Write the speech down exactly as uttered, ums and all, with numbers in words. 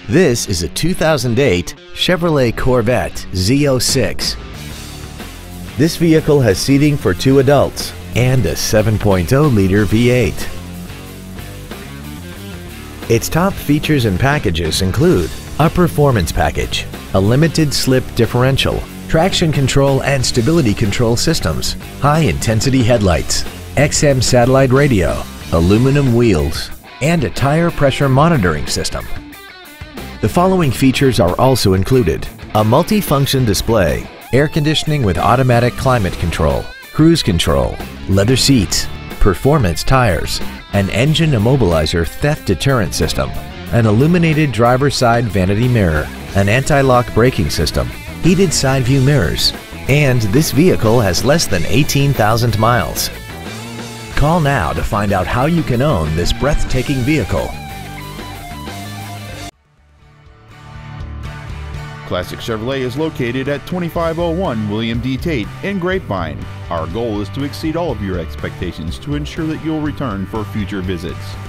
This is a two thousand eight Chevrolet Corvette Z oh six. This vehicle has seating for two adults and a seven point oh liter V eight. Its top features and packages include a performance package, a limited slip differential, traction control and stability control systems, high-intensity headlights, X M satellite radio, aluminum wheels, and a tire pressure monitoring system. The following features are also included: a multi-function display, air conditioning with automatic climate control, cruise control, leather seats, performance tires, an engine immobilizer theft deterrent system, an illuminated driver's side vanity mirror, an anti-lock braking system, heated side view mirrors, and this vehicle has less than eighteen thousand miles. Call now to find out how you can own this breathtaking vehicle. Classic Chevrolet is located at twenty-five oh one William D. Tate in Grapevine. Our goal is to exceed all of your expectations to ensure that you'll return for future visits.